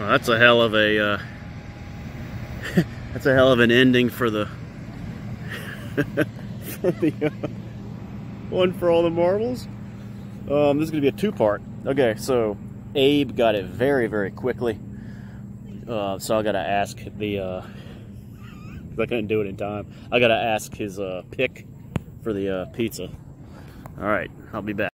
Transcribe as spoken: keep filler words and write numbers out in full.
Well, that's a hell of a uh, that's a hell of an ending for the, for the uh, one for all the marbles. Um, this is gonna be a two-part. Okay, so Abe got it very, very quickly. Uh, so I gotta ask the. Uh, I couldn't do it in time. I gotta ask his uh, pick for the uh, pizza. All right, I'll be back.